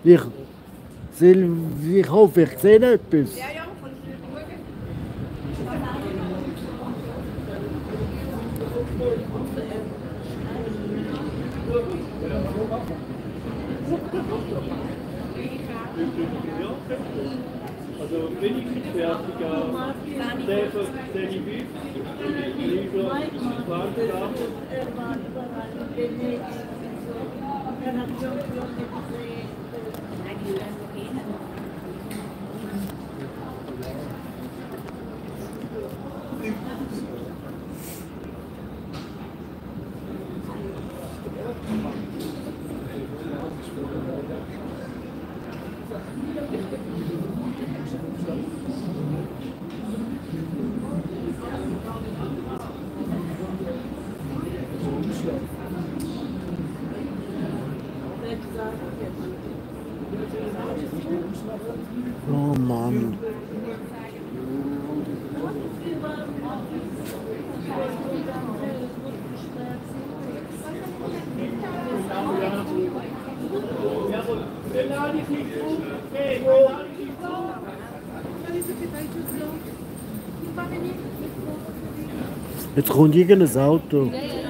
Ich, ich hoffe, ich sehe etwas. Ja, ja, von schauen. Also wenigstens fertiger, der für seine Bücher, lieber 20 Jahre. Oh Mann. Jetzt kommt irgendein Auto.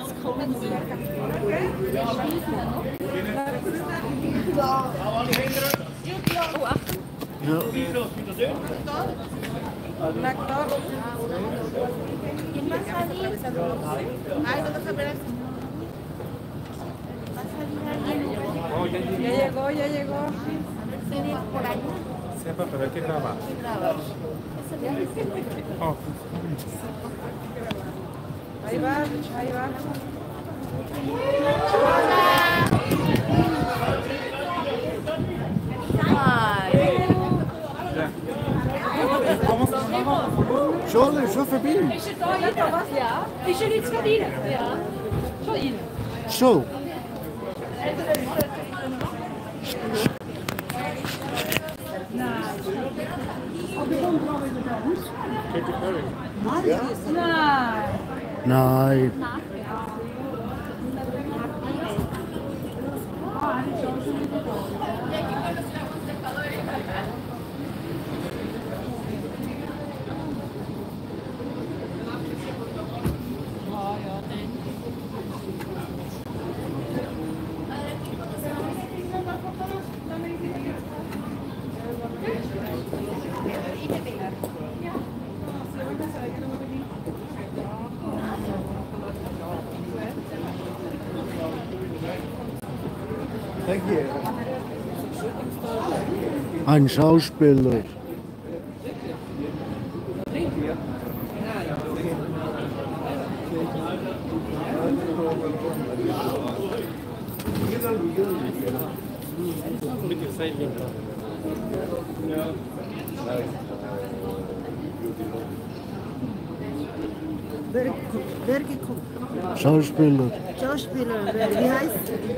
Ja. Ya llegó. Siapa para qué graba? Oh, Ahí va, ahí va. Schon vorbei? Ist er da rein, was? Ja. Ist er jetzt gerade rein? Ja. Schon rein. Schon? Nein. Nein. Ein Schauspieler. mit dem Seilwinkel. Wer geguckt? Schauspieler. Schauspieler, wie heißt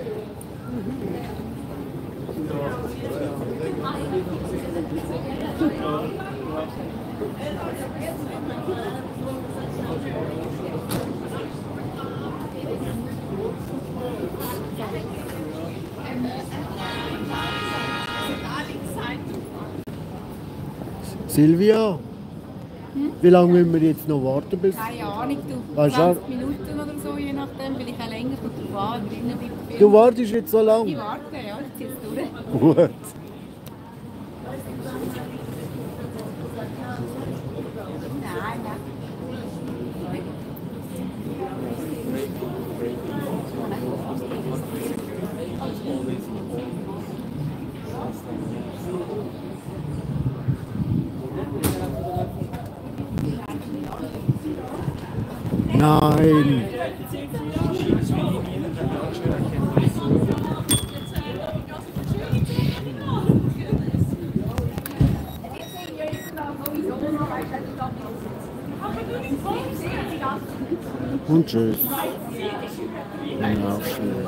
Silvia? Wie lange müssen wir jetzt noch warten bis? Keine Ahnung, du. Weißt du, 20 Minuten oder so, je nachdem. Vielleicht auch länger, kommt drauf an. Drinnen bleibt der Film. Du wartest jetzt so Ich lange? warte, ja, ich ziehe es durch. Gut. Nein, nein. Nein. Und tschüss. Ja, schön.